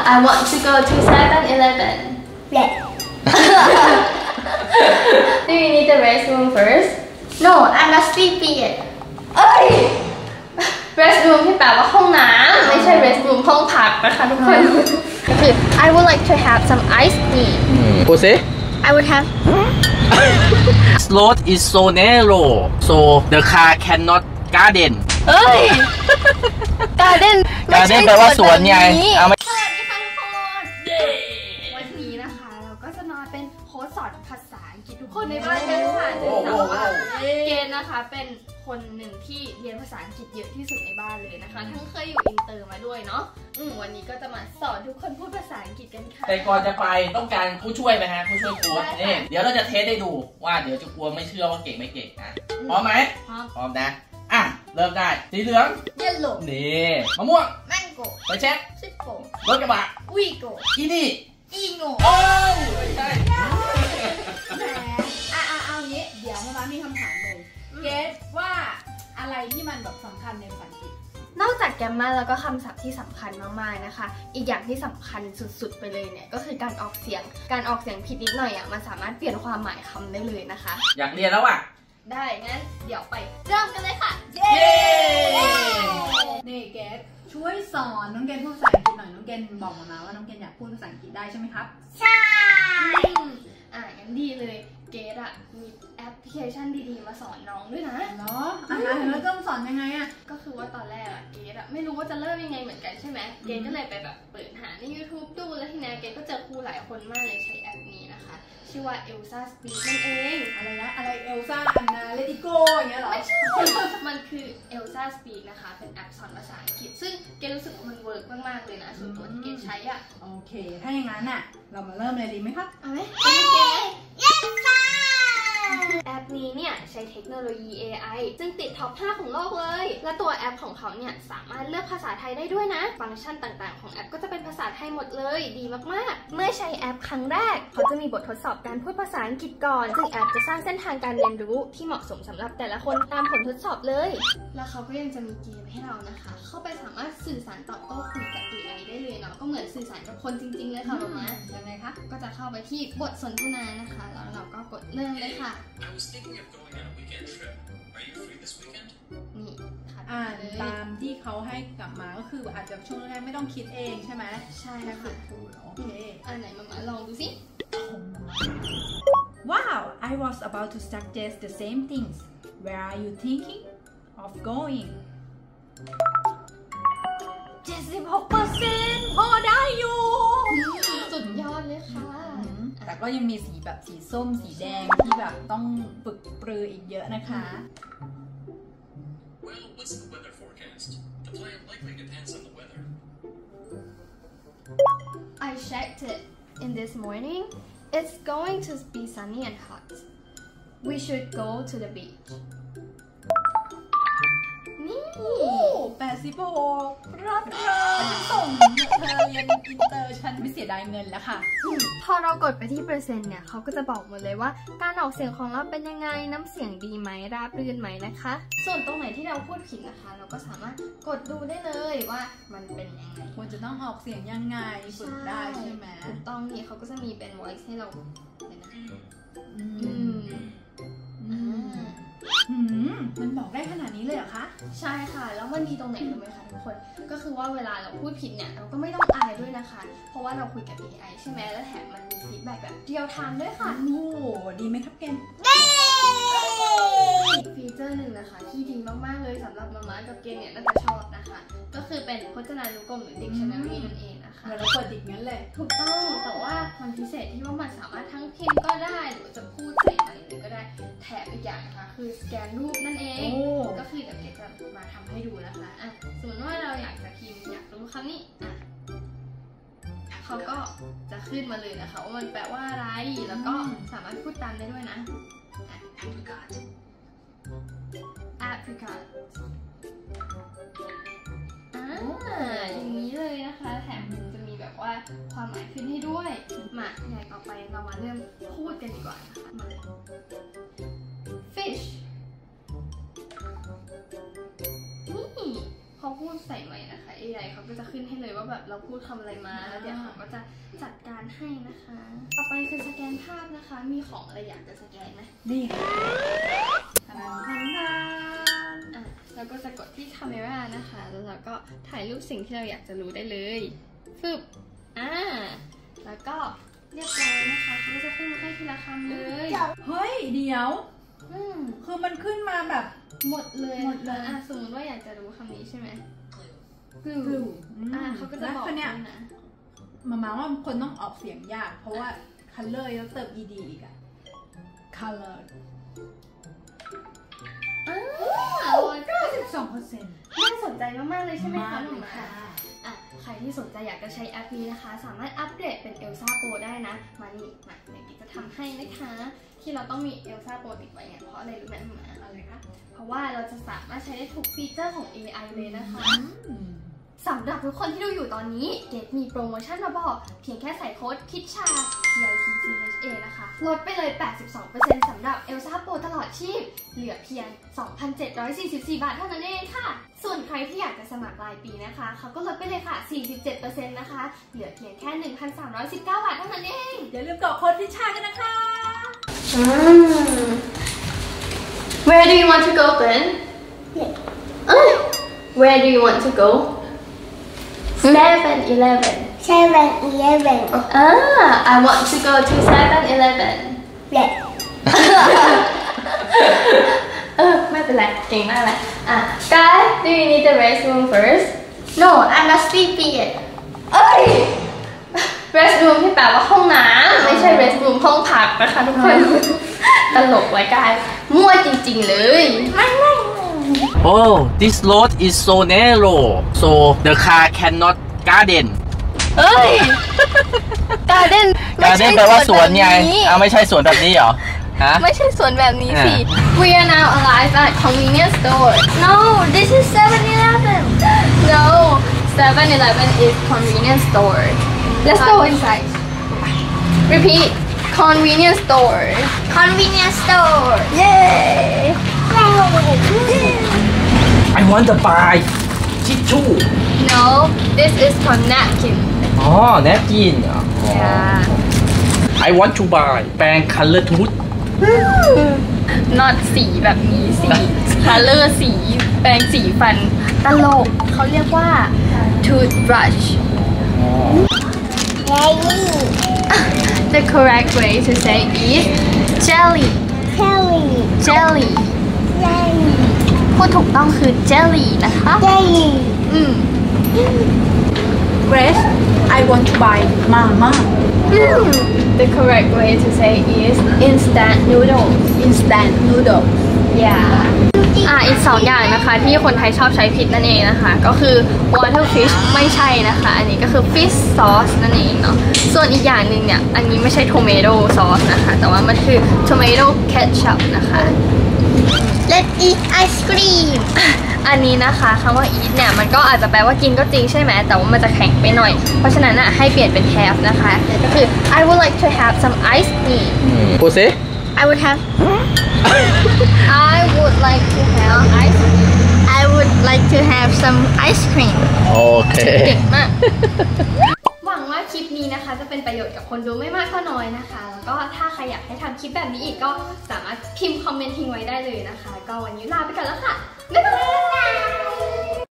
I want to go to 7-Eleven. Yeah. Do you need the restroom first? No, I'm not sleepy yet. เอ้ย restroom ที่แปลว่าห้องน้ำไม่ใช่ restroom ห้องพักนะคะทุกคนก็คือ I would like to have some ice cream. พูดสิ I would have. Road is so narrow so the car cannot garden เอ้ย garden ไม่ใช่แปลว่าสวนไงเอาไหมสวัสดีค่ะทุกคนวันนี้นะคะเราก็จะมาเป็นโค้ชสอนภาษาอังกฤษทุกคนในบ้านกันค่ะเนื่องจากว่าเกณฑ์นะคะเป็นคนหนึ่งที่เรียนภาษาอังกฤษเยอะที่สุดในบ้านเลยนะคะทั้งเคยอยู่อินเตอร์มาด้วยเนาะวันนี้ก็จะมาสอนทุกคนพูดภาษาอังกฤษกันค่ะแต่ก่อนจะไปต้องการผู้ช่วยไหมฮะผู้ช่วยโค้ชนี่เดี๋ยวเราจะเทสให้ดูว่าเดี๋ยวจะกลัวไม่เชื่อว่าเก่งไม่เก่งนะพร้อมไหมพร้อมนะอ่ะเริ่มได้สีเหลือง Yellow. นี่มะม่วง Mango. ไปเช็ค Simple. รถกระบะ Wigo. อีนี่ Ino. โอ้ยไม่ใช่แหมเอางี้เดี๋ยวมามีคำถามเลยเกสว่าอะไรที่มันแบบสำคัญในภาษาอังกฤษนอกจากแกรมมาแล้วก็คำศัพท์ที่สำคัญมากๆนะคะอีกอย่างที่สำคัญสุดๆไปเลยเนี่ยก็คือการออกเสียงผิดนิดหน่อยอ่ะมันสามารถเปลี่ยนความหมายคำได้เลยนะคะอยากเรียนแล้วอ่ะได้งั้นเดี๋ยวไปเริ่มกันเลยค่ะเย้นี่เกสช่วยสอนน้องเกนพูดภาษาอังกฤษหน่อยน้องเกนบอกมาว่าน้องเกนอยากพูดภาษาอังกฤษได้ใช่ไหมครับใช่งั้นดีเลยเกดอะมีแอปพลิเคชันดีๆมาสอนน้องด้วยนะเหรอแล้วต้องสอนยังไงอะก็คือว่าตอนแรกอะเกดอะไม่รู้ว่าจะเริ่มยังไงเหมือนกันใช่ไหมเกดก็เลยไปแบบเปิดหาใน YouTube ดูแล้วทีนี้เกดก็เจอครูหลายคนมากเลยใช้แอปนี้นะคะชื่อว่า Elsa Speak นั่นเองอะไรนะอะไรเอลซ่าอันนาเลติโกอย่างเงี้ยเหรอไม่ใช่มันคือ Elsa Speak นะคะเป็นแอปสอนภาษาอังกฤษซึ่งเกดรู้สึกว่ามันเวิร์กมากๆเลยนะส่วนตัวที่เกดใช้อะโอเคถ้าอย่างนั้นอะเรามาเริ่มเลยดีไหมครับเอาไหมไปเล่นเกมไหม Yes ค่ะแอปนี้เนี่ยใช้เทคโนโลยี AI ซึ่งติดท็อป 5 ของโลกเลย และตัวแอปของเขาเนี่ยสามารถเลือกภาษาไทยได้ด้วยนะ ฟังก์ชันต่างๆของแอปก็จะเป็นภาษาไทยหมดเลย ดีมากๆ เมื่อใช้แอปครั้งแรกเขาจะมีบททดสอบการพูดภาษาอังกฤษก่อน ซึ่งแอปจะสร้างเส้นทางการเรียนรู้ที่เหมาะสมสำหรับแต่ละคนตามผลทดสอบเลย แล้วเขาก็ยังจะมีเกมให้เรานะคะ เข้าไปสามารถสื่อสารตอบโต้คุยกับ AI ได้เลยเนาะ ก็เหมือนสื่อสารกับคนจริงๆเลยค่ะมายังไงคะก็จะเข้าไปที่บทสนทนานะคะ แล้วเราก็กดเริ่มเลยค่ะนี่อ่านตามที่เขาให้กลับมาก็คืออาจจะช่วงแรกไม่ต้องคิดเองใช่ไหมใช่แค่ฝึค่ะกพูดโอเคไหนมาลองดูสิ Wow I was about to suggest the same things Where are you thinking of going 76%พอได้อยู่สุดยอดเลยค่ะแต่ก็ยังมีสีแบบสีส้มสีแดงที่แบบต้องฝึกปรืออีกเยอะนะคะ Well, what's the weather forecast? The plan likely depends on the weather. I checked it in this morning. It's going to be sunny and hot. We should go to the beach. นี่ 86รับฉันส่งเธอเรียนอินเตอร์ฉันไม่เสียดายเงินแล้วค่ะพอเรากดไปที่เปอร์เซ็นต์เนี่ยเขาก็จะบอกหมดเลยว่าการออกเสียงของเราเป็นยังไงน้ำเสียงดีไหมราบรื่นไหมนะคะส่วนตรงไหนที่เราพูดผิดนะคะเราก็สามารถกดดูได้เลยว่ามันเป็นยังไงควรจะต้องออกเสียงยังไงฝึกได้ใช่ไหมถูกต้องนี่เขาก็จะมีเป็น voice ให้เราเลยนะมันบอกได้ขนาดนี้เลยเหรอคะใช่ค่ะแล้วมันดีตรงไหนรู้ไหมคะทุกคนก็คือว่าเวลาเราพูดผิดเนี่ยเราก็ไม่ต้องอายด้วยนะคะเพราะว่าเราคุยกับ AI ใช่ไหมแล้วแถมมันมีฟีดแบ็กแบบเรียลไทม์ด้วยค่ะโอ้ดีไหมครับเกนอีกฟีเจอร์หนึ่งนะคะที่ดีมากๆเลยสำหรับมาม่ากับเกนเนี่ยน่าจะชอบนะคะก็คือเป็นพจนานุกรมหรือ dictionary นั่นเองนะคะเราเปิดดิกงั้นเลยถูกต้องแต่ว่ามันพิเศษที่ว่ามันสามารถทั้งพิมพ์ก็ได้หรือจะพูดใส่ไมค์เลยก็ได้แถมอีกอย่างนะคะคือสแกนรูปนั่นเองก็คือเดี๋ยวเกดจะมาทำให้ดูนะคะสมมติว่าเราอยากจะพิมพ์อยากรู้คำนี้เขาก็จะขึ้นมาเลยนะคะว่ามันแปลว่าอะไรแล้วก็สามารถพูดตามได้ด้วยนะ apricot อย่างนี้เลยนะคะแถมจะมีแบบว่าความหมายขึ้นให้ด้วยมาใหญ่ต่อไปเรามาเริ่มพูดกันดีกว่านะคะมา fish นี่พอพูดใส่ใหม่นะคะ AI เขาก็จะขึ้นให้เลยว่าแบบเราพูดคำอะไรมาแล้วเดี๋ยวเขาก็จะจัดการให้นะคะ ต่อไปคือสแกนภาพนะคะ มีของอะไรอยากจะสแกนไหมนี่ค่ะทันเราก็จะกดที่ camera นะคะ แล้วเราก็ถ่ายรูปสิ่งที่เราอยากจะรู้ได้เลยฟึบแล้วก็เรียบร้อยนะคะเขาก็จะขึ้นมาให้ทีละคำเลยเฮ้ยเดี๋ยวคือมันขึ้นมาแบบหมดเลยหมดเลยสมมติว่าอยากจะรู้คำนี้ใช่ไหม glue เขาก็จะบอกแล้วเนี่ยนะมาว่าคนต้องออกเสียงยากเพราะว่า color แล้วเติม ed อีกอะ color 92% น่าสนใจมากๆเลยใช่ไหมคะหนูค่ะใครที่สนใจอยากจะใช้แอปนี้นะคะ สามารถอัปเกรดเป็น Elsa Pro ได้นะ มานี่มาเดี๋ยวจะทำให้นะคะ ที่เราต้องมี Elsa Pro ติดไว้เนี่ยเพราะอะไรรู้ไหมมาอะไรคะเพราะว่าเราจะสามารถใช้ได้ทุกฟีเจอร์ของ AI เลยนะคะสำหรับทุกคนที่ดูอยู่ตอนนี้เกดมีโปรโมชั่นมาบอกเพียงแค่ใส่โค้ดคิดชา TICCHA นะคะลดไปเลย 82% สำหรับ Elsa Pro ตลอดชีพเหลือเพียง 2,744 บาทเท่านั้นเองค่ะส่วนใครที่อยากจะสมัครรายปีนะคะเขาก็ลดไปเลยค่ะ 47% นะคะเหลือเพียงแค่ 1,319 บาทเท่านั้นเองอย่าลืมกดโค้ดพิชากันนะคะ Where do you want to go, Ben? Where do you want to go? 7-Eleven. 7-Eleven. I want to go to 7-Eleven. Yes. ไม่เป็นไรเก่งมากเลยGuys, do you need the restroom first? No, I'm not sleepy yet. restroom ที่แปลว่าห้องน้ำไม่ใช่ restroom ห้องพักนะคะทุกคนตลกไว้กันมั่วจริงๆเลย Oh, this road is so narrow, so the car cannot garden. garden แปลว่าสวนไงไม่ใช่สวนแบบนี้เหรอฮะไม่ใช่สวนแบบนี้สิ We are now alive at convenience store. No, this is 7-Eleven. No, 7-Eleven is convenience store. Let's go inside. Repeat. Convenience store. Convenience store. Yay! I want to buy tissue. No, this is for napkin. Napkin. Yeah. I want to buy แปรง color tooth. Not สีแบบนี้สี color สีแปรงสีฟันตลกเขาเรียกว่า toothbrush. The correct way to say is jelly. Jelly. พูดถูกต้องคือ jelly นะคะ Grace I want to buy mama The correct way to say is instant noodles. Yeah. อีก2อย่างนะคะที่คนไทยชอบใช้ผิดนั่นเองนะคะก็คือ water fish ไม่ใช่นะคะอันนี้ก็คือ fish sauce นั่นเองเนาะส่วนอีกอย่างหนึ่งเนี่ยอันนี้ไม่ใช่ tomato sauce นะคะแต่ว่ามันคือ tomato ketchup นะคะ Let's eat ice cream. อันนี้นะคะคำว่า eat เนี่ยมันก็อาจจะแปลว่ากินก็จริงใช่ไหมแต่ว่ามันจะแข็งไปหน่อยเพราะฉะนั้นให้เปลี่ยนเป็น have นะคะก็คือ I would like to have some ice cream. พูดสิ I would have. I would like to have ice cream. I would like to have some ice cream. โอเคเก่งมาก หวังว่าคลิปนี้นะคะจะเป็นประโยชน์กับคนดูไม่มากก็น้อยนะคะแล้วก็ถ้าใครอยากให้ทำคลิปแบบนี้อีกก็สามารถพิมพ์คอมเมนต์ทิ้งไว้ได้เลยนะคะก็วันนี้ลาไปก่อนแล้วค่ะบ๊ายบาย